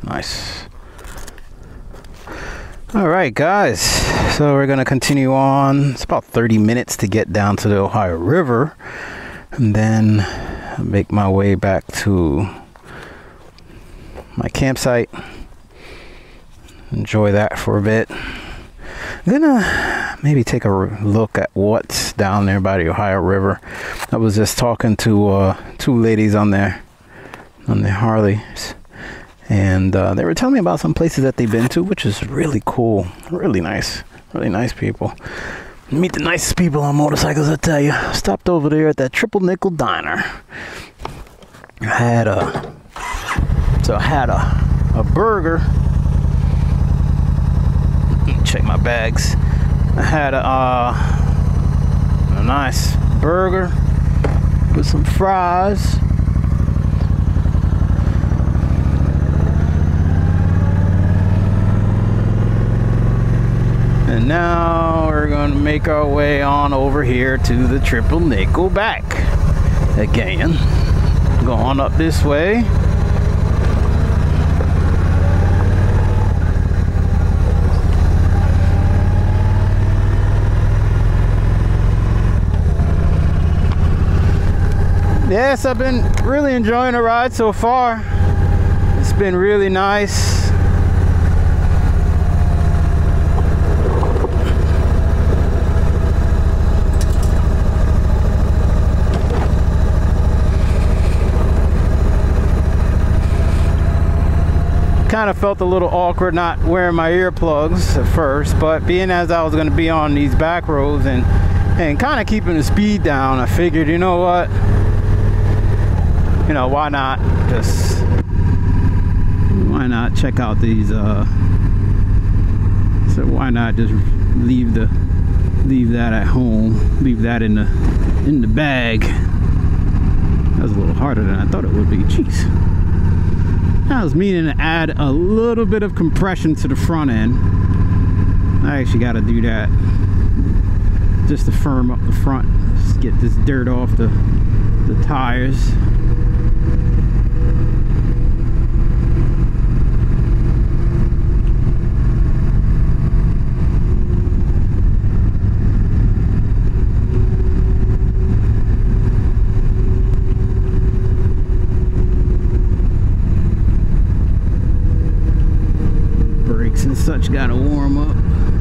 Nice. All right, guys. So we're going to continue on. It's about 30 minutes to get down to the Ohio River. And then I'll make my way back to my campsite. Enjoy that for a bit. I'm gonna maybe take a look at what's down there by the Ohio River. I was just talking to two ladies on their Harleys, and they were telling me about some places that they've been to, which is really cool, really nice people. Meet the nicest people on motorcycles, I tell you. Stopped over there at that Triple Nickel Diner. I had a burger. Check my bags. I had a nice burger with some fries. And now we're going to make our way on over here to the Triple Nickel back again. Going up this way. Yes, I've been really enjoying the ride so far. It's been really nice. Kind of felt a little awkward not wearing my earplugs at first, but being as I was going to be on these back roads and kind of keeping the speed down, I figured, you know what? You know, why not check out these so why not just leave that at home, leave that in the bag. That was a little harder than I thought it would be. Jeez. I was meaning to add a little bit of compression to the front end. I actually got to do that just to firm up the front, just get this dirt off the tires. Such gotta warm up.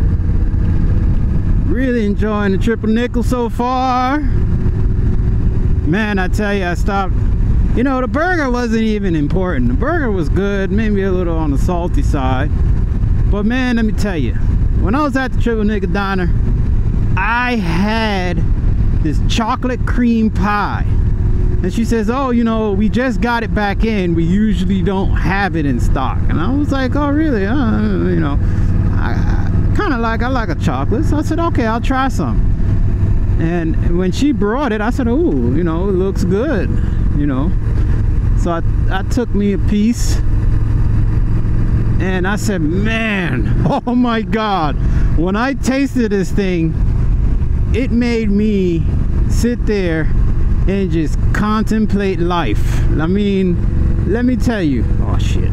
Really enjoying the Triple Nickel so far. Man, I tell you, I stopped. You know, the burger wasn't even important. The burger was good, maybe a little on the salty side. But man, let me tell you, when I was at the Triple Nickel Diner, I had this chocolate cream pie. And she says, oh, you know, we just got it back in. We usually don't have it in stock. And I was like, oh, really? You know, I like a chocolate. So I said, okay, I'll try some. And when she brought it, I said, oh, you know, it looks good, you know. So I took me a piece. And I said, man, oh my God. When I tasted this thing, it made me sit there and just contemplate life. I mean, let me tell you. Oh shit.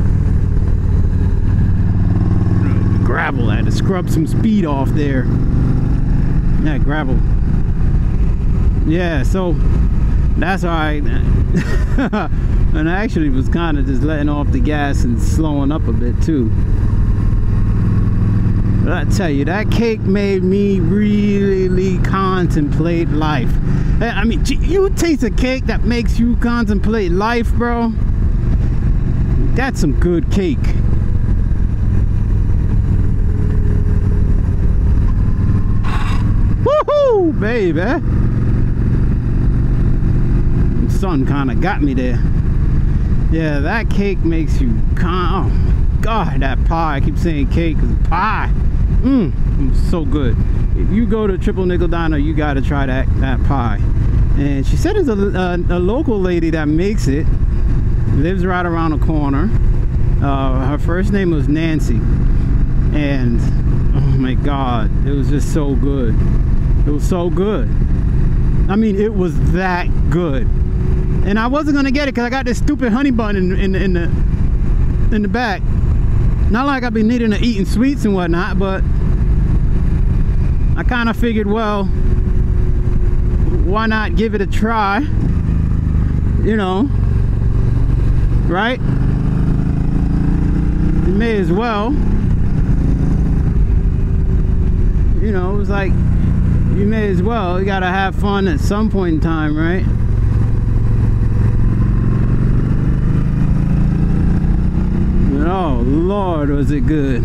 Gravel, I had to scrub some speed off there. Yeah, gravel. Yeah, so that's alright. And I actually was kind of just letting off the gas and slowing up a bit too. But I tell you, that cake made me really contemplate life. I mean, you taste a cake that makes you contemplate life, bro. That's some good cake. Woohoo, baby. The sun kind of got me there. Yeah, that cake makes you oh God, that pie. I keep saying cake because pie. So good. If you go to Triple Nickel Diner, you got to try that pie. And she said there's a local lady that makes it. Lives right around the corner. Her first name was Nancy. And oh my God, it was just so good. It was so good. I mean, it was that good. And I wasn't gonna get it because I got this stupid honey bun in in the back. Not like I've been needing to eating sweets and whatnot, but I kind of figured, well, why not give it a try? You know, right? You may as well. You know, it was like, you may as well. You gotta have fun at some point in time, right? Oh Lord, was it good.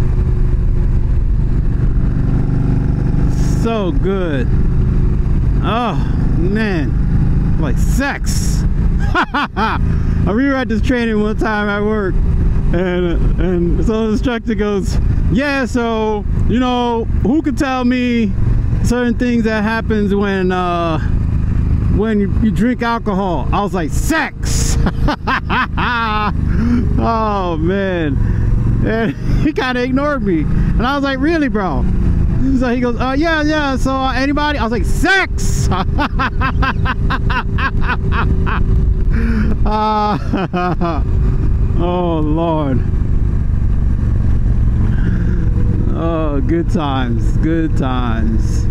So good. Oh man, like sex. I reread this training one time at work, and so the instructor goes, yeah, so you know, who could tell me certain things that happens when you drink alcohol? I was like, sex. Oh man, and he kind of ignored me, and I was like, really, bro? So he goes, yeah, so anybody? I was like, sex. Oh Lord. Oh, good times, good times.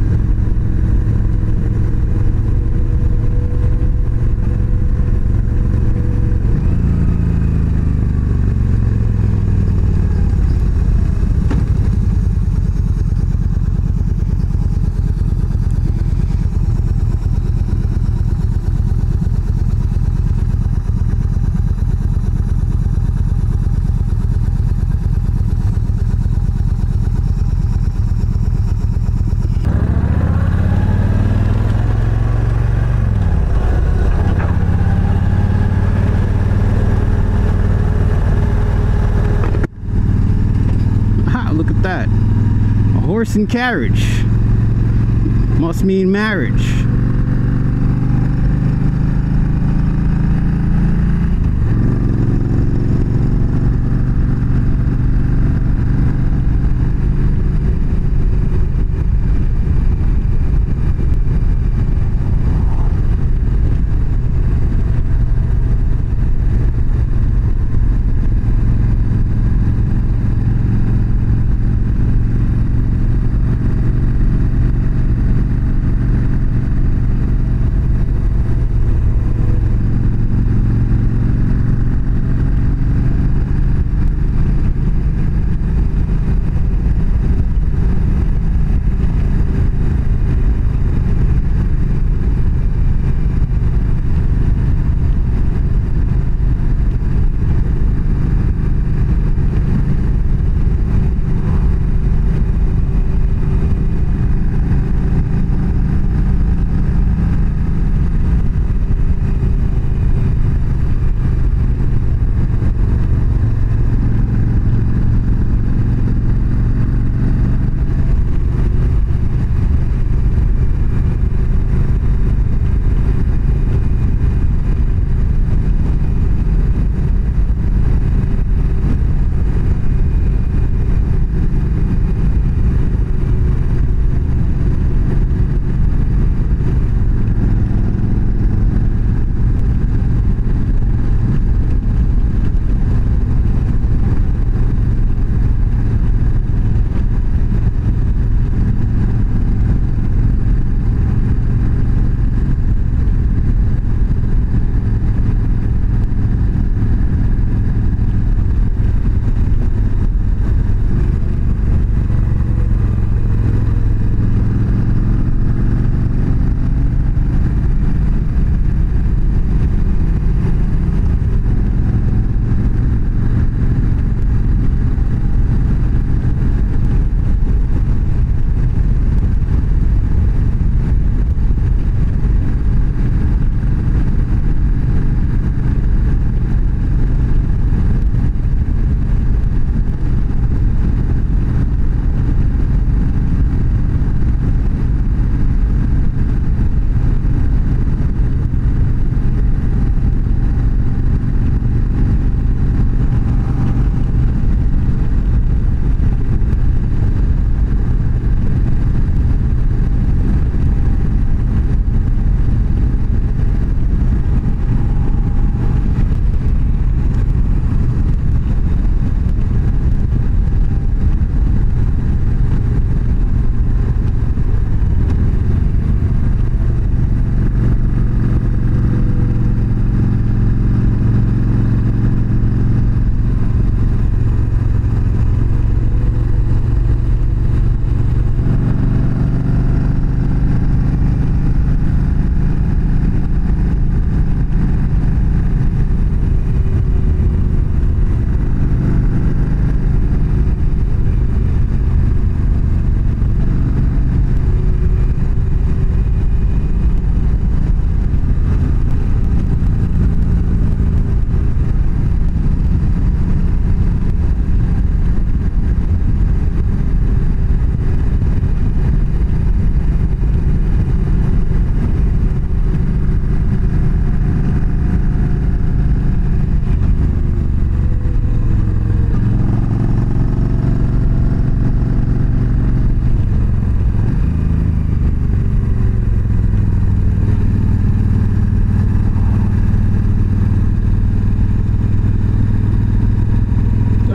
Look at that. A horse and carriage. Must mean marriage.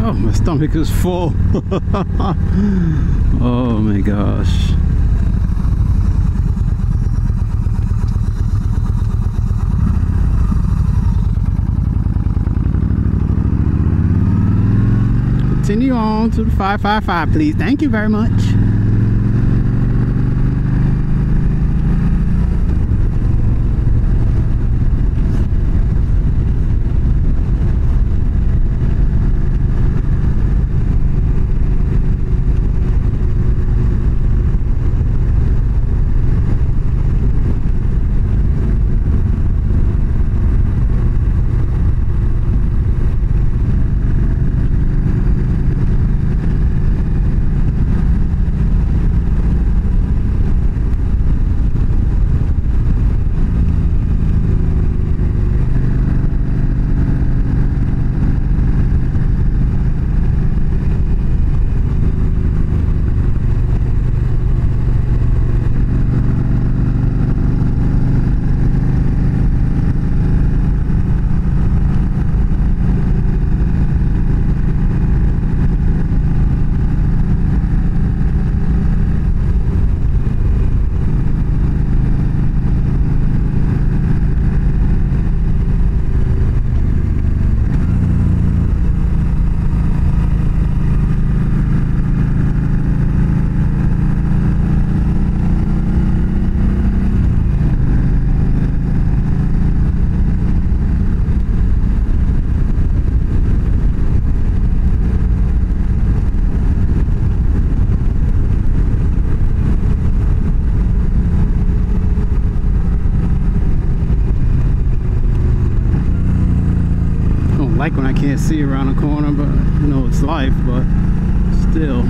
Oh, my stomach is full. Oh my gosh. Continue on to the 555, please. Thank you very much. Like when I can't see around the corner, but you know it's life, but still.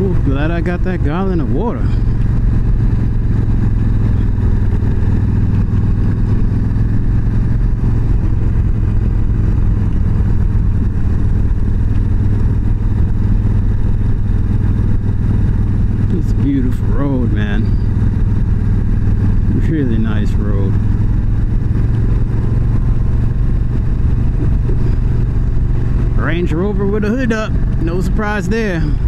Ooh, glad I got that gallon of water. It's a beautiful road, man. Really nice road. Range Rover with a hood up. No surprise there.